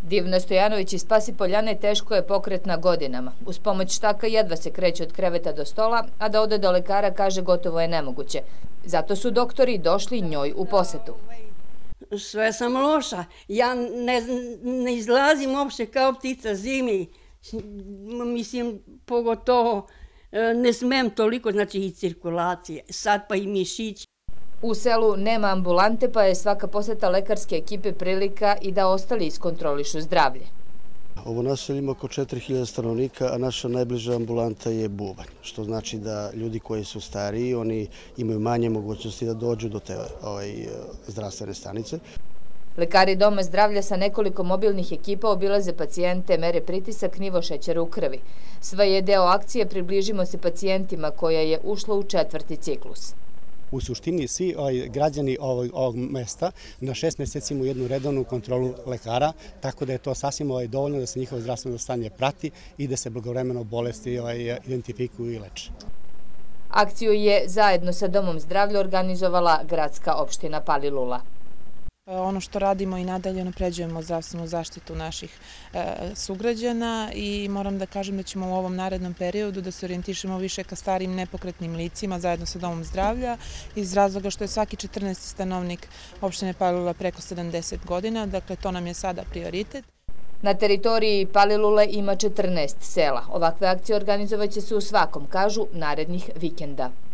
Divna Stojanović iz Spasi Poljane teško je pokretna godinama. Uz pomoć štaka jedva se kreće od kreveta do stola, a da ode do lekara, kaže, gotovo je nemoguće. Zato su doktori došli njoj u posetu. Sve sam loša. Ja ne izlazim uopšte kao ptica zimi. Mislim, pogotovo ne smem toliko, znači i cirkulacije. Sad pa i mišići. U selu nema ambulante, pa je svaka poseta lekarske ekipe prilika i da ostali iskontrolišu zdravlje. Ovo naselje ima oko 4000 stanovnika, a naša najbliža ambulanta je Bubanj, što znači da ljudi koji su stariji, oni imaju manje mogućnosti da dođu do te zdravstvene stanice. Lekari Doma zdravlja sa nekoliko mobilnih ekipa obilaze pacijente, mere pritisak, nivo šećera u krvi. Sve je deo akcije Približimo se pacijentima, koja je ušla u 4. ciklus. U suštini svi građani ovog mesta na 6 meseci imaju jednu redovnu kontrolu lekara, tako da je to sasvim dovoljno da se njihovo zdravstveno stanje prati i da se blagovremeno bolesti identifikuju i leče. Akciju je zajedno sa Domom zdravlja organizovala gradska opština Palilula. Ono što radimo i nadalje unapređujemo zdravstvenu zaštitu naših sugrađana i moram da kažem da ćemo u ovom narednom periodu da se orijentišemo više ka starim nepokretnim licima zajedno sa Domom zdravlja iz razloga što je svaki 14. stanovnik opštine Palilula preko 70 godina, dakle to nam je sada prioritet. Na teritoriji Palilule ima 14 sela. Ovakve akcije organizovaće se u svakom, kažu, narednih vikenda.